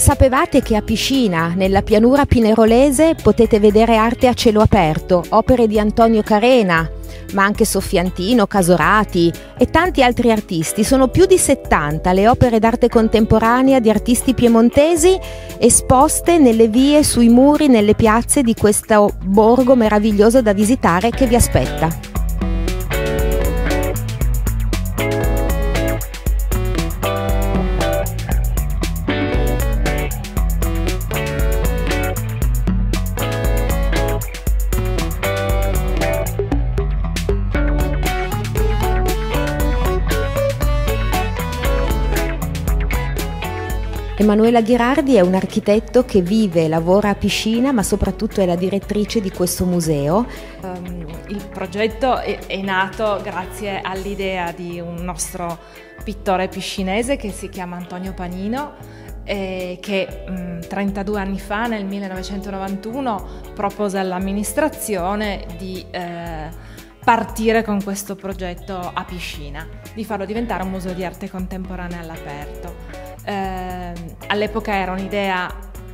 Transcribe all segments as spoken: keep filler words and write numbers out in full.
Sapevate che a Piscina, nella pianura pinerolese, potete vedere arte a cielo aperto, opere di Antonio Carena, ma anche Soffiantino, Casorati e tanti altri artisti. Sono più di settanta le opere d'arte contemporanea di artisti piemontesi esposte nelle vie, sui muri, nelle piazze di questo borgo meraviglioso da visitare che vi aspetta. Emanuela Ghirardi è un architetto che vive e lavora a Piscina, ma soprattutto è la direttrice di questo museo. Um, il progetto è, è nato grazie all'idea di un nostro pittore piscinese che si chiama Antonio Panino, eh, che um, trentadue anni fa, nel millenovecentonovantuno, propose all'amministrazione di eh, partire con questo progetto a Piscina, di farlo diventare un museo di arte contemporanea all'aperto. Eh, all'epoca era un'idea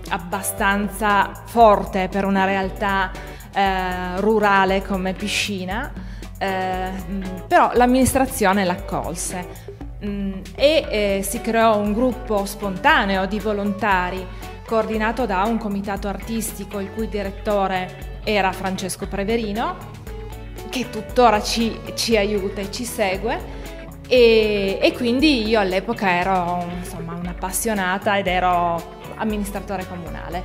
abbastanza forte per una realtà eh, rurale come Piscina, eh, però l'amministrazione l'accolse mm, e eh, si creò un gruppo spontaneo di volontari coordinato da un comitato artistico il cui direttore era Francesco Preverino, che tuttora ci, ci aiuta e ci segue. E, e quindi io all'epoca ero insomma un'appassionata ed ero amministratore comunale.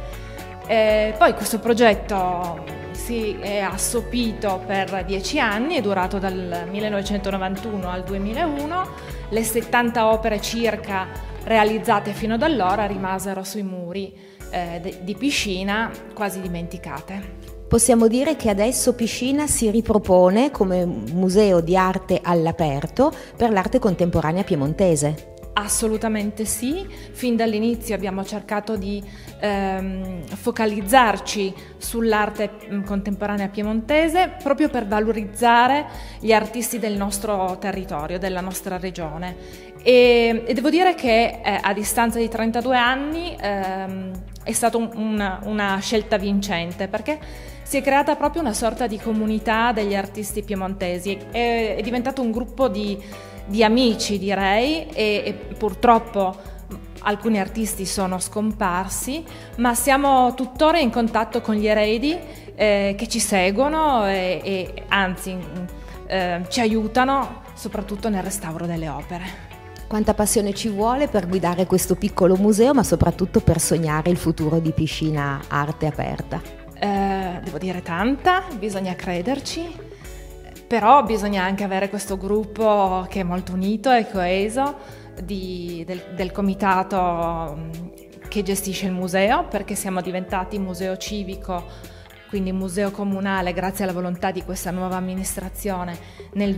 E poi questo progetto si è assopito per dieci anni, è durato dal millenovecentonovantuno al duemilauno. Le settanta opere circa realizzate fino ad allora rimasero sui muri eh, di Piscina, quasi dimenticate. Possiamo dire che adesso Piscina si ripropone come museo di arte all'aperto per l'arte contemporanea piemontese. Assolutamente sì, fin dall'inizio abbiamo cercato di ehm, focalizzarci sull'arte contemporanea piemontese proprio per valorizzare gli artisti del nostro territorio, della nostra regione. E, e devo dire che eh, a distanza di trentadue anni ehm, è stata un, una, una scelta vincente, perché si è creata proprio una sorta di comunità degli artisti piemontesi, è, è diventato un gruppo di, di amici, direi, e, e purtroppo alcuni artisti sono scomparsi, ma siamo tuttora in contatto con gli eredi eh, che ci seguono e, e anzi eh, ci aiutano soprattutto nel restauro delle opere. Quanta passione ci vuole per guidare questo piccolo museo, ma soprattutto per sognare il futuro di Piscina Arte Aperta? Eh, devo dire tanta, bisogna crederci, però bisogna anche avere questo gruppo che è molto unito e coeso di, del, del comitato che gestisce il museo, perché siamo diventati museo civico, quindi museo comunale, grazie alla volontà di questa nuova amministrazione nel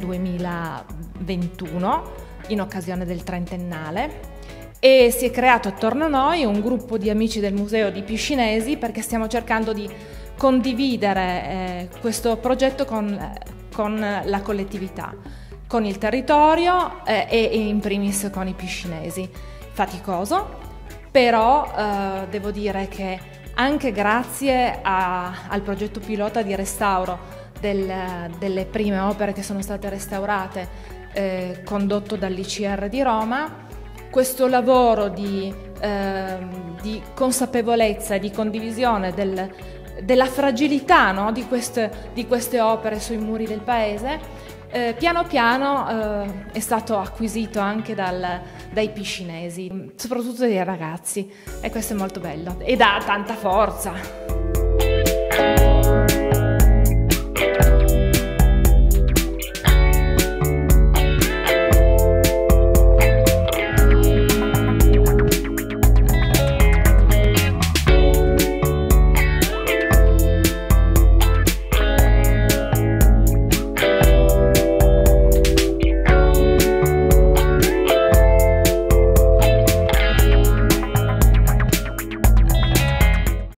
duemilaventuno, in occasione del trentennale. E si è creato attorno a noi un gruppo di amici del museo di piscinesi, perché stiamo cercando di condividere eh, questo progetto con, eh, con la collettività, con il territorio eh, e in primis con i piscinesi. Faticoso, però eh, devo dire che anche grazie a, al progetto pilota di restauro del, delle prime opere che sono state restaurate, eh, condotto dall'I C R di Roma, questo lavoro di, eh, di consapevolezza e di condivisione del, della fragilità, no, di, queste, di queste opere sui muri del paese, eh, piano piano eh, è stato acquisito anche dal, dai piscinesi, soprattutto dai ragazzi, e questo è molto bello e dà tanta forza.